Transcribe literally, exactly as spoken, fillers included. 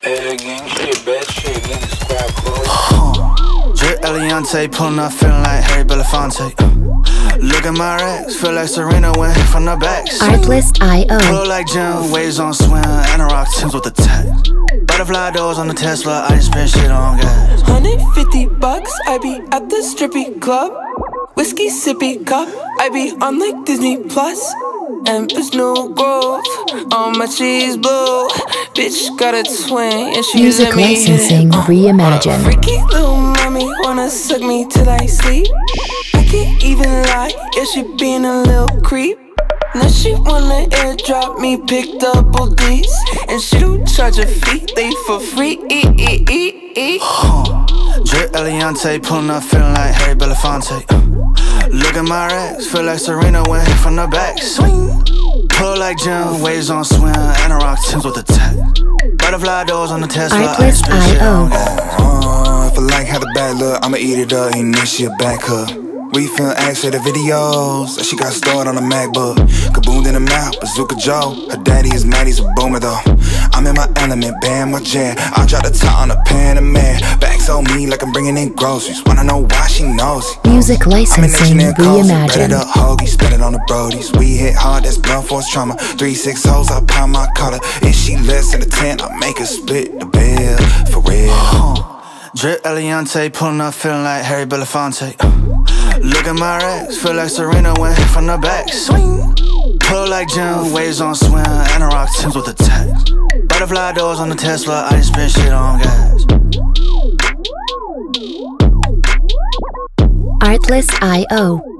Bad gang shit, bad shit, nigga squad clothes. Drip Eliante, pulling up, feeling like Harry Belafonte. Look at my racks, feel like Serena went hit from the back. Artlist dot I O. Pull like Jim, waves on swim, and a rock Timbs with the tech. Butterfly doors on the Tesla, I just spend shit on gas. one hundred fifty bucks, I be at the strippy club. Whiskey sippy cup, I be on like Disney Plus. Empress New Grove, on my cheese blue. Bitch got a twin, and she Music let me licensing hit it. Uh, reimagined. Freaky little mommy wanna suck me till I sleep. I can't even lie, yeah, she being a little creep. Now she wanna airdrop me, pick double D's. And she don't charge a fee, they for free. E -e -e -e. Drip Eliante, pulling up, feeling like Harry Belafonte. Look at my racks, feel like Serena went hit from the back. Swing, pull like Jim, waves on swim, and a rock Timbs with the tech. Butterfly doors on the Tesla, I Artlist spend shit dot I O. on gas. Uh, if I like how the bad look, I'ma eat it up, ain't this shit back up. We film action the videos that she got stored on a MacBook. Kaboom in the mouth, Bazooka Joe. Her daddy is mad, he's a boomer though. I'm in my element, bam, my jam. I drop the top on a Panamera. Backs on me like I'm bringing in groceries. Wanna know why she knows it. Music licensing reimagined. Better the hoagie, spend it on the brodies. We hit hard, that's blunt force trauma. Three six hoes, I pound my collar. If she less than a ten, I make her split the bill for real. Drip Eliante, pulling up, feeling like Harry Belafonte. Look at my racks, feel like Serena went hit from the back. Swing, pull like Jim, waves on swim, and a rock Timbs with the tech. Butterfly doors on the Tesla, I just spend shit on gas. Artlist dot I O.